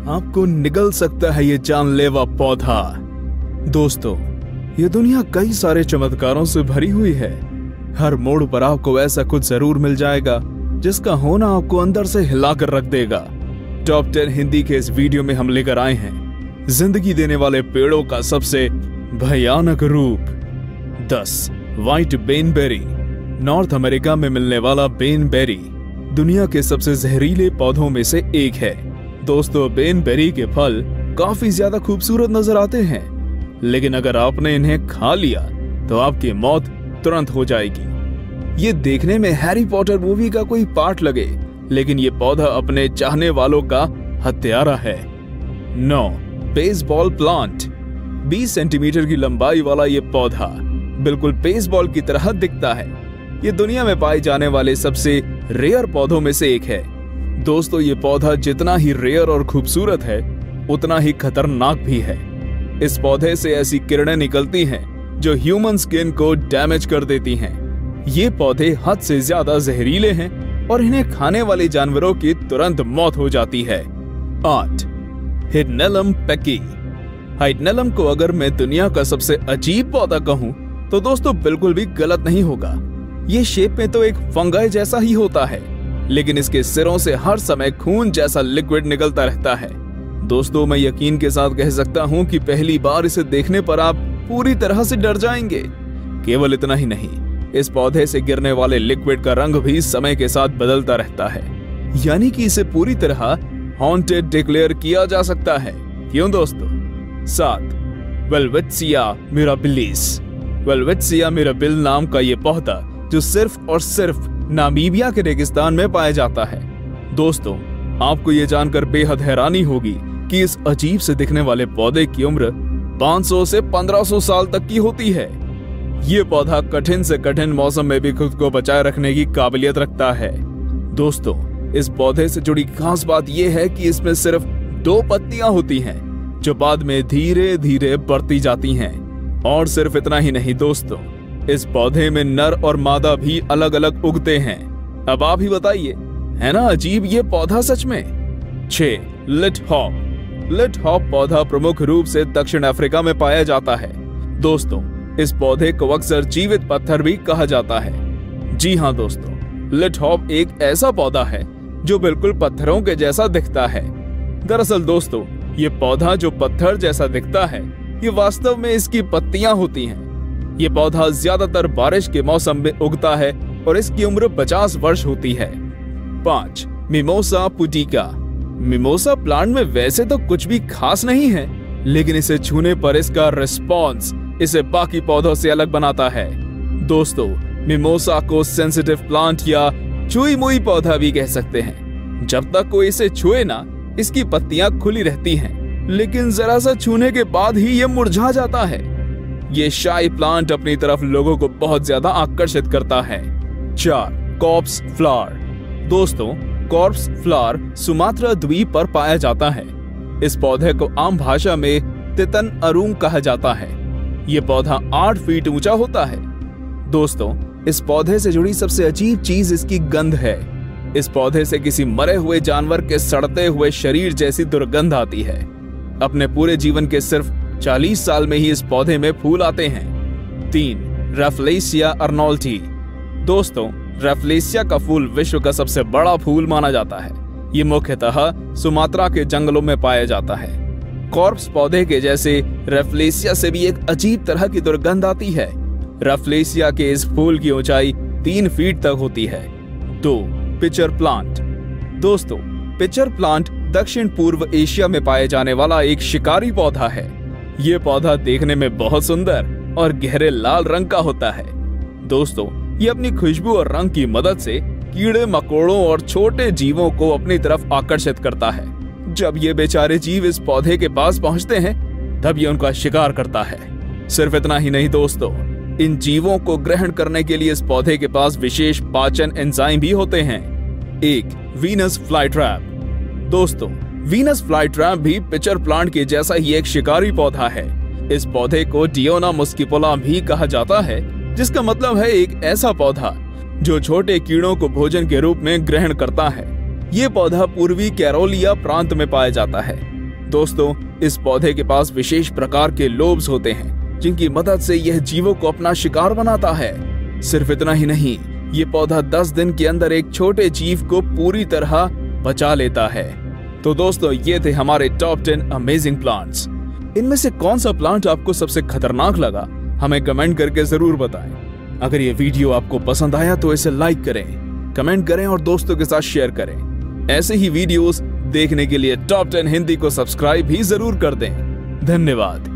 आपको निगल सकता है ये जानलेवा पौधा। दोस्तों, ये दुनिया कई सारे चमत्कारों से भरी हुई है। हर मोड़ पर आपको ऐसा कुछ जरूर मिल जाएगा जिसका होना आपको अंदर से हिलाकर रख देगा। टॉप 10 हिंदी के इस वीडियो में हम लेकर आए हैं जिंदगी देने वाले पेड़ों का सबसे भयानक रूप। 10 व्हाइट बेनबेरी। नॉर्थ अमेरिका में मिलने वाला बेनबेरी दुनिया के सबसे जहरीले पौधों में से एक है। दोस्तों, बेनबेरी के फल काफी ज्यादा खूबसूरत नजर आते हैं, लेकिन अगर आपने इन्हें खा लिया तो आपकी मौत तुरंत हो जाएगी। ये देखने में हैरी पॉटर मूवी का कोई पार्ट लगे, लेकिन ये पौधा अपने चाहने वालों का हत्यारा है। 9 बेसबॉल प्लांट। 20 सेंटीमीटर की लंबाई वाला ये पौधा बिल्कुल बेसबॉल की तरह दिखता है। ये दुनिया में पाए जाने वाले सबसे रेयर पौधों में से एक है। दोस्तों, ये पौधा जितना ही रेयर और खूबसूरत है उतना ही खतरनाक भी है। इस पौधे से ऐसी किरणें निकलती हैं जो ह्यूमन स्किन को डैमेज कर देती हैं। ये पौधे हद से ज्यादा जहरीले हैं और इन्हें खाने वाले जानवरों की तुरंत मौत हो जाती है। 8 हिडनेलम पेकी। हाइडनेलम को अगर मैं दुनिया का सबसे अजीब पौधा कहूं तो दोस्तों बिल्कुल भी गलत नहीं होगा। ये शेप में तो एक फंगाई जैसा ही होता है, लेकिन इसके सिरों से हर समय खून जैसा लिक्विड निकलता रहता है। दोस्तों, मैं यकीन के साथ कह सकता हूं कि पहली बार इसे देखने पर आप पूरी तरह से डर जाएंगे। केवल इतना ही नहीं, इस पौधे से गिरने वाले लिक्विड का रंग भी समय के साथ बदलता रहता है, यानी कि इसे पूरी तरह हॉन्टेड डिक्लेयर किया जा सकता है। क्यों दोस्तों? 7 वेलवेटसिया मिराबिलिस। वेलवेटसिया मिराबिल नाम का ये पौधा जो सिर्फ और सिर्फ नामीबिया के रेगिस्तान में पाया जाता है। दोस्तों, आपको ये जानकर बेहद हैरानी होगी कि इस अजीब से दिखने वाले पौधे की उम्र 500 से 1500 साल तक की होती है। ये पौधा कठिन से कठिन मौसम में भी खुद को बचाए रखने की काबिलियत रखता है। दोस्तों, इस पौधे से जुड़ी खास बात यह है कि इसमें सिर्फ 2 पत्तियां होती हैं जो बाद में धीरे धीरे बढ़ती जाती हैं। और सिर्फ इतना ही नहीं दोस्तों, इस पौधे में नर और मादा भी अलग अलग उगते हैं। अब आप ही बताइए, है ना अजीब ये पौधा सच में। 6 लिट हॉप। लिट हॉप पौधा प्रमुख रूप से दक्षिण अफ्रीका में पाया जाता है। दोस्तों, इस पौधे को अक्सर जीवित पत्थर भी कहा जाता है। जी हाँ दोस्तों, लिट हॉप एक ऐसा पौधा है जो बिल्कुल पत्थरों के जैसा दिखता है। दरअसल दोस्तों, ये पौधा जो पत्थर जैसा दिखता है, ये वास्तव में इसकी पत्तियां होती हैं। ये पौधा ज्यादातर बारिश के मौसम में उगता है और इसकी उम्र 50 वर्ष होती है। 5 मिमोसा पुटिका। मिमोसा प्लांट में वैसे तो कुछ भी खास नहीं है, लेकिन इसे छूने पर इसका रिस्पॉन्स इसे बाकी पौधों से अलग बनाता है। दोस्तों, मिमोसा को सेंसिटिव प्लांट या छुई मुई पौधा भी कह सकते हैं। जब तक कोई इसे छुए ना, इसकी पत्तियां खुली रहती हैं, लेकिन जरा सा छूने के बाद ही ये मुरझा जाता है। ये शाई प्लांट अपनी तरफ लोगों को बहुत ज्यादा आकर्षित करता है। 4 कॉर्प्स फ्लावर। दोस्तों, कॉर्प्स फ्लावर सुमात्रा द्वीप पर पाया जाता है। इस पौधे को आम भाषा में तितन अरूंग कहा जाता है। ये पौधा 8 फीट ऊंचा होता है। दोस्तों, इस पौधे से जुड़ी सबसे अजीब चीज इसकी गंध है। इस पौधे से किसी मरे हुए जानवर के सड़ते हुए शरीर जैसी दुर्गंध आती है। अपने पूरे जीवन के सिर्फ 40 साल में ही इस पौधे में फूल आते हैं। 3 रैफ्लेसिया अर्नोल्टी। दोस्तों, रैफ्लेसिया का फूल विश्व का सबसे बड़ा फूल माना जाता है। ये मुख्यतः सुमात्रा के जंगलों में पाया जाता है। कॉर्प्स पौधे के जैसे रैफ्लेसिया से भी एक अजीब तरह की दुर्गंध आती है। रैफ्लेसिया के इस फूल की ऊंचाई 3 फीट तक होती है। 2 पिचर प्लांट। दोस्तों, पिचर प्लांट दक्षिण पूर्व एशिया में पाए जाने वाला एक शिकारी पौधा है। ये पौधा देखने में बहुत सुंदर और गहरे लाल रंग का होता है। दोस्तों, ये अपनी खुशबू और रंग की मदद से कीड़े मकोड़ों और छोटे जीवों को अपनी तरफ आकर्षित करता है। जब ये बेचारे जीव इस पौधे के पास पहुंचते हैं, तब ये उनका शिकार करता है। सिर्फ इतना ही नहीं दोस्तों, इन जीवों को ग्रहण करने के लिए इस पौधे के पास विशेष पाचन एंजाइम भी होते हैं। 1 वीनस फ्लाईट्रैप। दोस्तों, वीनस फ्लाईट्रैप भी पिचर प्लांट के जैसा ही एक शिकारी पौधा है। इस पौधे को डियोना मुस्किपोला भी कहा जाता है, जिसका मतलब है एक ऐसा पौधा जो छोटे कीड़ों को भोजन के रूप में ग्रहण करता है। ये पौधा पूर्वी कैरोलिया प्रांत में पाया जाता है। दोस्तों, इस पौधे के पास विशेष प्रकार के लोब्स होते हैं जिनकी मदद से यह जीवों को अपना शिकार बनाता है। सिर्फ इतना ही नहीं, ये पौधा 10 दिन के अंदर एक छोटे जीव को पूरी तरह बचा लेता है। तो दोस्तों, ये थे हमारे टॉप 10 अमेजिंग प्लांट्स। इनमें से कौन सा प्लांट आपको सबसे खतरनाक लगा, हमें कमेंट करके जरूर बताएं। अगर ये वीडियो आपको पसंद आया तो इसे लाइक करें, कमेंट करें और दोस्तों के साथ शेयर करें। ऐसे ही वीडियोस देखने के लिए टॉप 10 हिंदी को सब्सक्राइब भी जरूर कर दें। धन्यवाद।